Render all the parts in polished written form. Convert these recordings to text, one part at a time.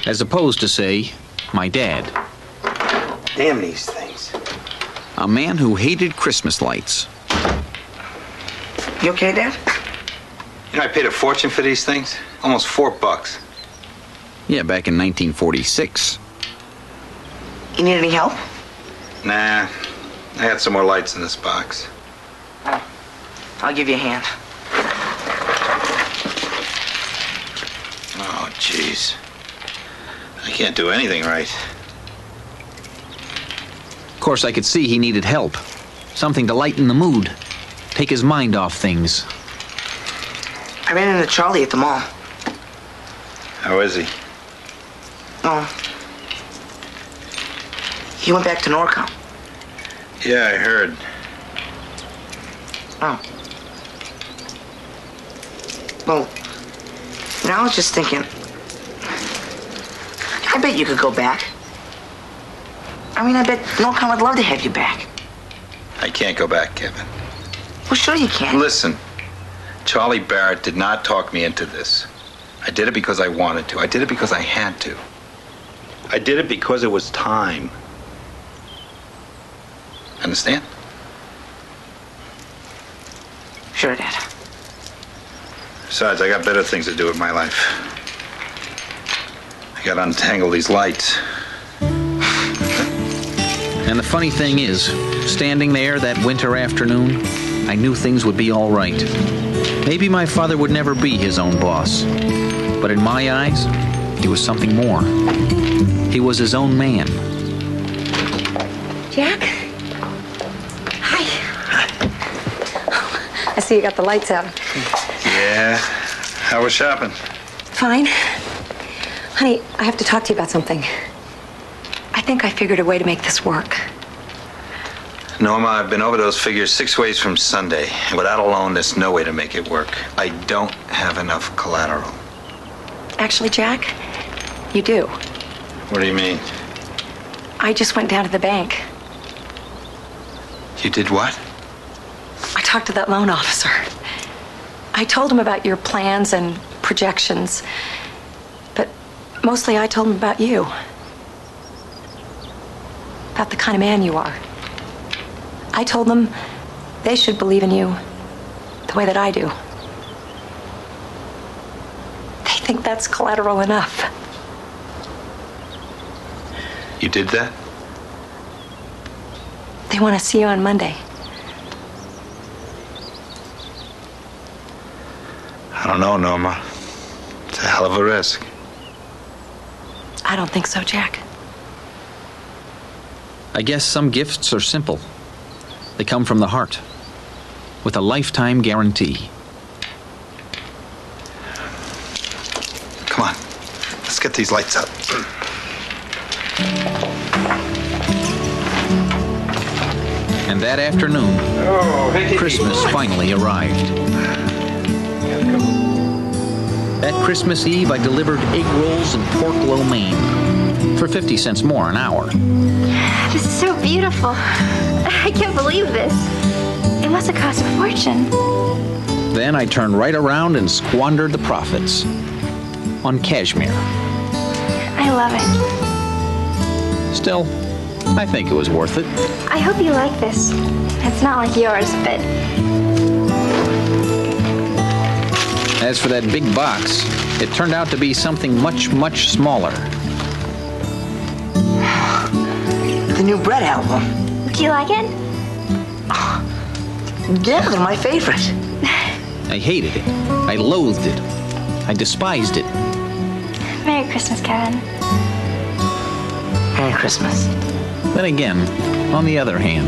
as opposed to, say, my dad. Damn these things. A man who hated Christmas lights. You okay, Dad? You know, I paid a fortune for these things. Almost $4. Yeah, back in 1946. You need any help? Nah, I had some more lights in this box. I'll give you a hand. Oh, jeez. I can't do anything right. Of course, I could see he needed help. Something to lighten the mood. Take his mind off things. I ran into Charlie at the mall. How is he? Oh. He went back to Norcom. Yeah, I heard. Oh. Well, now I was just thinking, I bet you could go back. I mean, I bet Norcom would love to have you back. I can't go back, Kevin. Well, sure you can. Listen, Charlie Barrett did not talk me into this. I did it because I wanted to. I did it because I had to. I did it because it was time. Understand? Sure, Dad. Besides, I got better things to do with my life. I gotta untangle these lights. And the funny thing is, standing there that winter afternoon, I knew things would be all right. Maybe my father would never be his own boss. But in my eyes, he was something more. He was his own man. Jack? Hi. I see you got the lights out. Yeah. How was shopping? Fine. Honey, I have to talk to you about something. I think I figured a way to make this work. Norma, I've been over those figures 6 ways from Sunday. And without a loan, there's no way to make it work. I don't have enough collateral. Actually, Jack, you do. What do you mean? I just went down to the bank. You did what? I talked to that loan officer. I told him about your plans and projections, but mostly I told him about you. About the kind of man you are. I told them they should believe in you the way that I do. They think that's collateral enough. You did that? They want to see you on Monday. I don't know, Norma. It's a hell of a risk. I don't think so, Jack. I guess some gifts are simple. They come from the heart, with a lifetime guarantee. Come on, let's get these lights up. And that afternoon, Christmas finally arrived. That Christmas Eve, I delivered egg rolls and pork lo mein for 50 cents more an hour. This is so beautiful. I can't believe this. It must have cost a fortune. Then I turned right around and squandered the profits on cashmere. I love it. Still, I think it was worth it. I hope you like this. It's not like yours, but... As for that big box, it turned out to be something much, much smaller. The new Bread album. Do you like it? Yeah, they're my favorite. I hated it. I loathed it. I despised it. Merry Christmas, Kevin. Merry Christmas. Then again, on the other hand,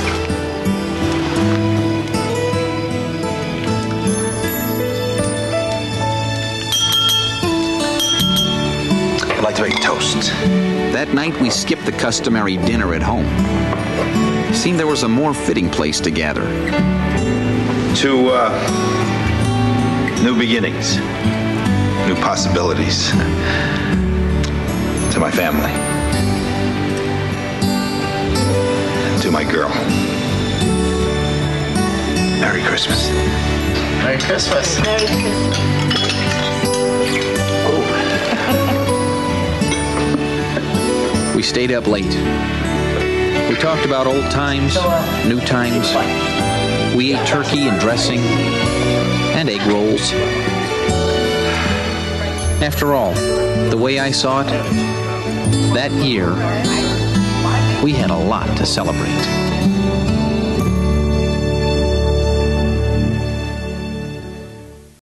I'd like to make a toast. that night we skipped the customary dinner at home. Seemed there was a more fitting place to gather. To, new beginnings. New possibilities. To my family. To my girl. Merry Christmas. Merry Christmas. Merry Christmas. stayed up late. We talked about old times, new times. We ate turkey and dressing and egg rolls. After all, the way I saw it, that year, we had a lot to celebrate.